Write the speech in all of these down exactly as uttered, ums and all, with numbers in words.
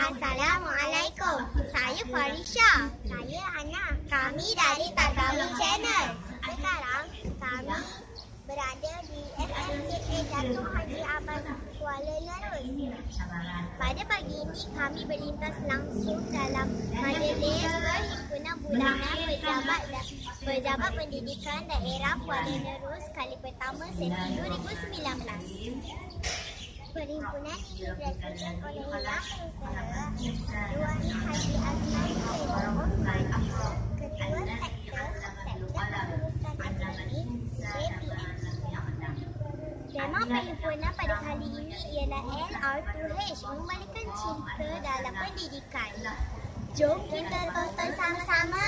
Assalamualaikum. Saya Farisha. Saya Hana. Kami dari Tagami Channel. Sekarang kami berada di S M K A Datuk Haji Abbas Kuala Nerus. Pada pagi ini kami berlintas langsung dalam majlis perhimpunan bulanan pejabat pejabat pendidikan daerah Kuala Nerus kali pertama sesi dua ribu sembilan belas. Perhimpunan ini dilakukan oleh Yang Berusaha Tuan Haji Azman Khairul Osman, Ketua Sektor Sektor Pengurusan Akademik K P M. Tema perhimpunan pada kali ini ialah L R two H, mengembalikan cinta dalam pendidikan. Jom kita tonton sama-sama.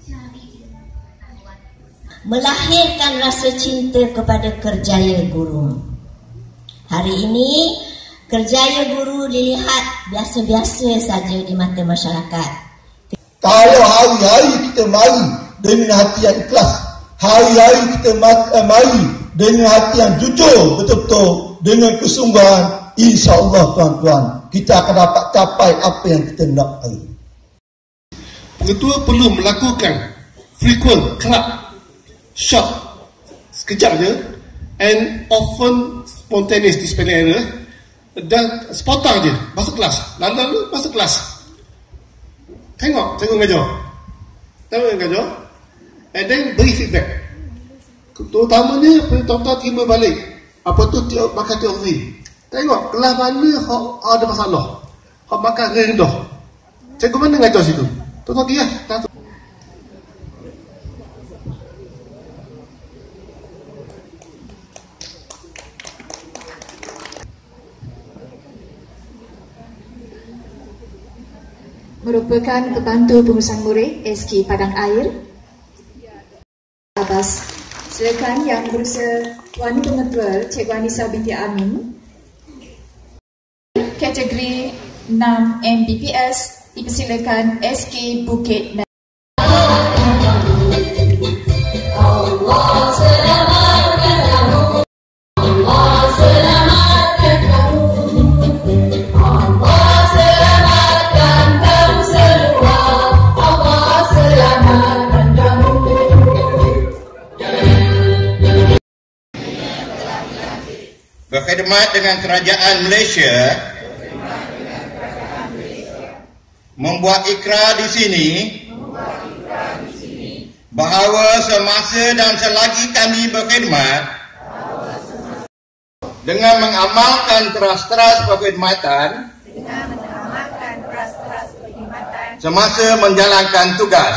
Melahirkan rasa cinta kepada kerjaya guru. Hari ini, kerjaya guru dilihat biasa-biasa saja di mata masyarakat. Kalau hari-hari kita mari dengan hati yang ikhlas, hari-hari kita mari dengan hati yang jujur betul-betul, dengan kesungguhan, insya-Allah tuan-tuan, kita akan dapat capai apa yang kita nak hari. Ketua perlu melakukan frequent club short sekejap je and often spontaneous disciplinary error, dan spontan je masuk kelas, lalu-lalu masuk kelas, tengok tengok mengajar, tengok mengajar, and then beri feedback. Terutamanya tuan-tuan terima balik apa tu makan teori, tengok kelas mana hok ada masalah, hok makan rendah, cikgu mana mengajar situ, tuan-tuan dia tak. Merupakan pembantu pengurusan murid S K Padang Air Abbas. Silakan yang berusaha Tuan Pengetua Cikgu Anissa binti Amin, kategori enam M B P S, dipersilakan S K Bukit Negeri. Berkhidmat dengan kerajaan Malaysia, membuat ikrar di sini bahawa semasa dan selagi kami berkhidmat dengan mengamalkan teras-teras perkhidmatan semasa menjalankan tugas.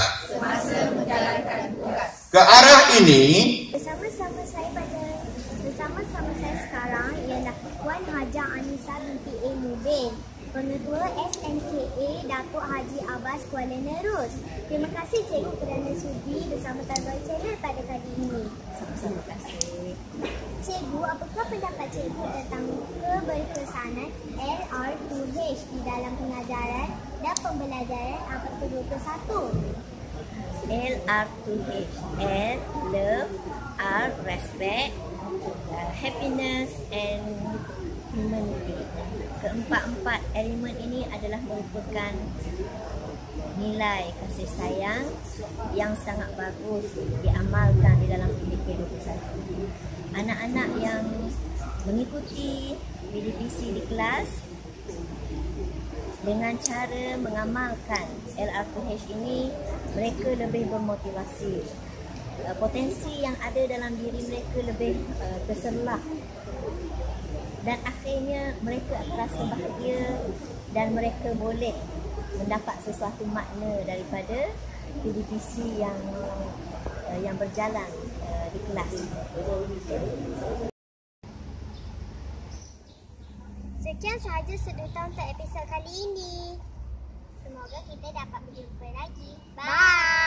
Ke arah ini, Bersama-sama saya pada bersama-sama saya sekarang ialah Puan Hajah Anissa binti A Mubin, Pengetua S M K A Datuk Haji Abbas Kuala Nerus. Terima kasih Cikgu kerana sudi bersama Tagami Channel pada kali ini. Sama-sama kasih. Cikgu, apakah pendapat Cikgu tentang keberkesanan L R two H di dalam pengajaran dan pembelajaran abad ke dua puluh satu? L R two H, L, love, R, respect, uh, happiness and humanity. Keempat-empat elemen ini adalah merupakan nilai kasih sayang yang sangat bagus diamalkan di dalam P D P dua puluh satu. Anak-anak yang mengikuti P D P C di kelas dengan cara mengamalkan L R two H ini, mereka lebih bermotivasi. Uh, potensi yang ada dalam diri mereka lebih uh, terserlah, dan akhirnya mereka akan rasa bahagia dan mereka boleh mendapat sesuatu makna daripada P D P C yang uh, yang berjalan uh, di kelas. Sekian sahaja sedutan untuk episod kali ini. Semoga kita dapat berjumpa lagi. Bye!